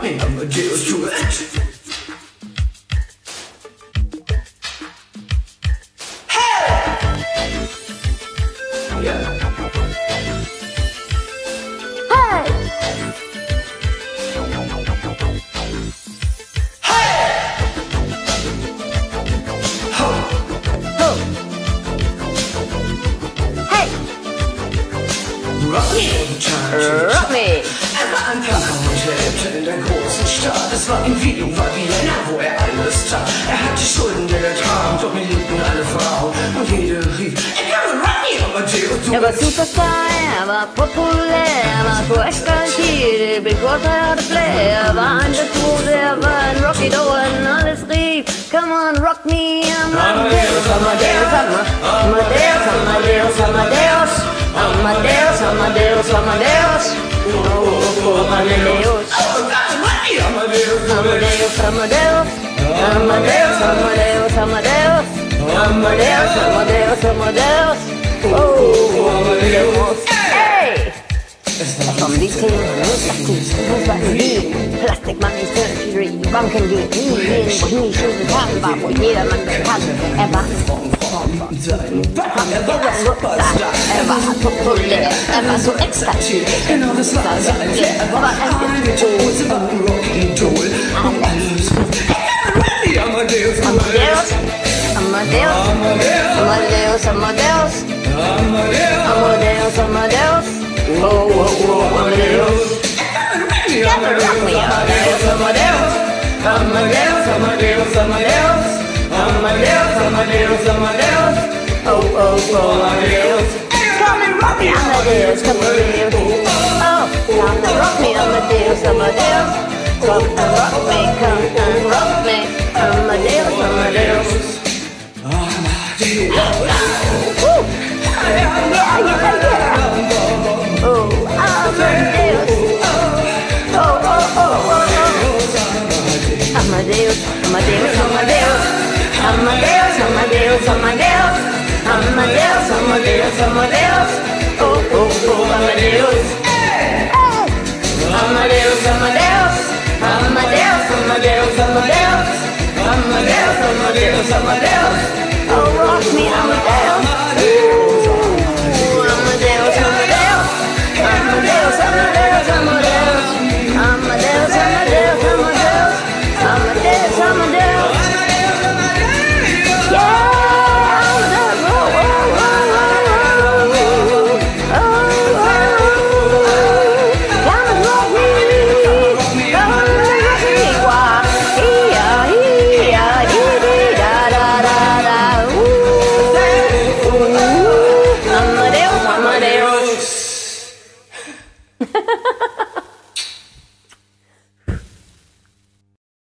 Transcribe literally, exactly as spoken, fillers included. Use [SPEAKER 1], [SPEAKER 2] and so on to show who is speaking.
[SPEAKER 1] me, Amadeus, do it.
[SPEAKER 2] Rock me!
[SPEAKER 1] Er war ein Punker und lebte in der großen Stadt. Es war in Wien, war Vienna, wo er alles tat. Er hatte Schulden, der getan, doch ihn liebten alle Frauen. Und jeder rief, er kann Rock me, Amadeus, du.
[SPEAKER 2] Er war Superstar, er war populär, er war so exaltiert, because er hatte Flair. Er war ein Virtuose, er war ein Rocky Doan, alles rief, come on, rock me, Amadeus, Amadeus, Amadeus, Amadeus, Amadeus. Amadeus, Amadeus, Amadeus, oh, oh, oh, Amadeus. Amadeus, Amadeus, Amadeus, Amadeus, Amadeus, Amadeus, Amadeus, Amadeus, oh, oh, Amadeus. Hey! Vom System muss das Team, muss was lieben. Plastic Money Surgery, Banken geht nie hin, wo nie Schulden haben war, wo jedermann bekannt. Er war
[SPEAKER 1] Er war ein Superstar,
[SPEAKER 2] er war populär, er war so exaltiert.
[SPEAKER 1] Genau, das war sein Flair. Er war ein Virtuose, war ein Rock'n'Roll. Und alles rief, hey, Amadeus,
[SPEAKER 2] Amadeus, Amadeus, Amadeus, Amadeus, Amadeus, Amadeus, oh, oh, oh, Amadeus. Gotta rock me, Amadeus, Amadeus, Amadeus, Amadeus, Amadeus, Amadeus, Amadeus, Amadeus, oh, oh, oh, Amadeus. Come and rock me, Amadeus, come Amadeus, oh, come and rock me, Amadeus, Amadeus, come and rock me, come and rock me, Amadeus, Amadeus. Woo! Yeah, yeah, yeah. Oh, Amadeus. Oh, oh, oh, oh, oh. Amadeus, Amadeus, Amadeus. Amadeus, Amadeus, Amadeus. Amadeus, Amadeus, Amadeus. Oh, oh, oh, Amadeus. Hey! Amadeus, Amadeus. Amadeus, Amadeus, Amadeus. Amadeus, Amadeus, Amadeus. Oh, rock me, Amadeus. Ooh, Amadeus, Amadeus. Amadeus, Amadeus, Amadeus. Amadeus, Amadeus, Amadeus. Amadeus, Amadeus. Yeah! Ha ha ha!